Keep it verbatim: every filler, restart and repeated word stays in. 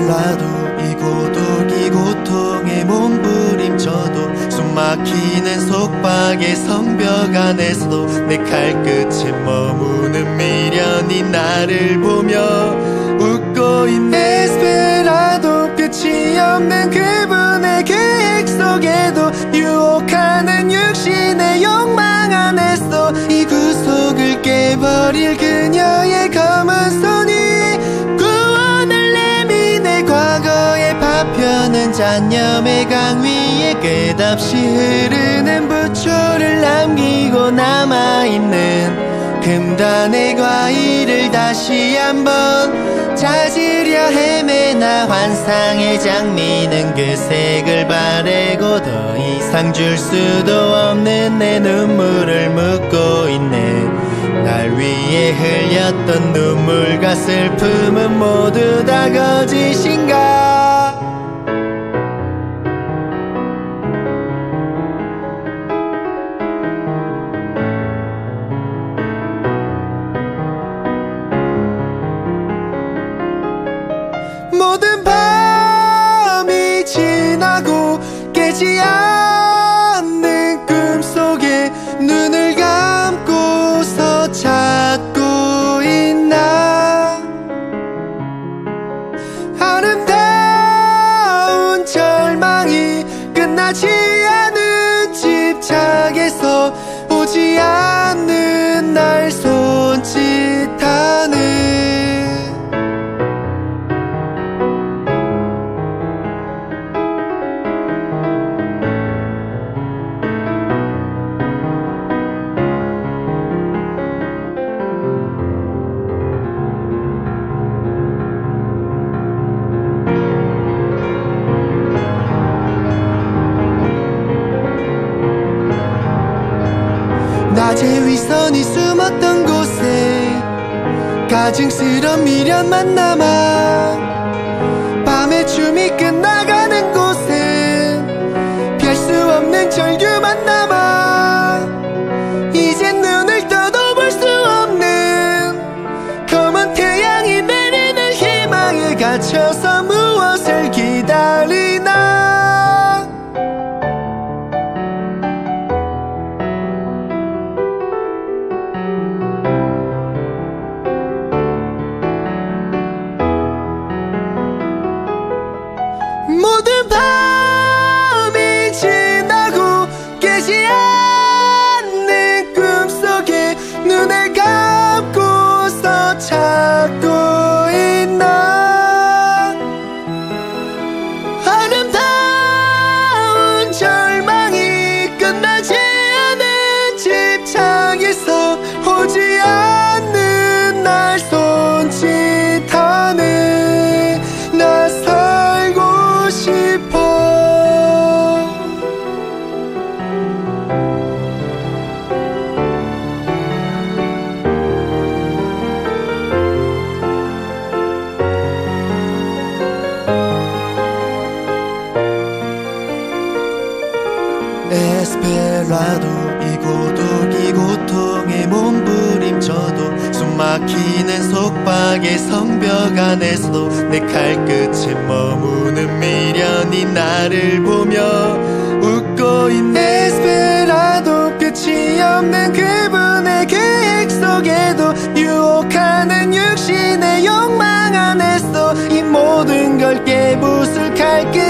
에스페라도 이 고독 이 고통에 몸부림쳐도 숨막히는 속박의 성벽 안에서도 내 칼끝에 머무는 미련이 나를 보며 웃고 있네. 에스페라도 끝이 없는 그분의 계획 속에도 유혹하는 육신의 욕망 안에서 이 구속을 깨버릴 그녀의 검은 손이 구원을 내미네. 과거의 파편은 잔념의 강 위에 끝없이 흐르는 부초를 남기고 남아있는 금단의 과일을 다시 한번 찾으려 헤매나 환상의 장미는 그 색을 바래고 더 이상 줄 수도 없는 내 눈물을 묻고 있네. 날 위해 흘렸던 눈물과 슬픔은 모두 다 거짓인가. 모든 밤이 지나고 깨지 않는 꿈속에 눈을 감고서 찾고 있나. 아름다운 절망이 끝나지 않은 집착에서 오지 않는 날 손짓하는 낮의 위선이 숨었던 곳에 가증스런 미련만 남아 밤의 춤이 끝나가는 곳엔 피할 수 없는 절규만 남아 이젠 눈을 떠도 볼 수 없는 검은 태양이 내리는 희망에 갇혀서 무엇을 기다리나. 모든 밤이 지나고 깨지 않는 꿈속에 눈을 감고서 찾고 있나. 아름다운 절망이 끝나지 않은 집착에서 오지 않는 날 손짓하네. 나 살고 싶어. 에스페라도 이 고독 이 고통에 몸부림쳐도 숨막히는 속박의 성벽 안에서도 내 칼끝에 머무는 미련이 나를 보며 웃고 있네. 에스페라도 끝이 없는 그분의 계획 속에도 유혹하는 육신의 욕망 안에서 이 모든 걸 깨부술 칼끝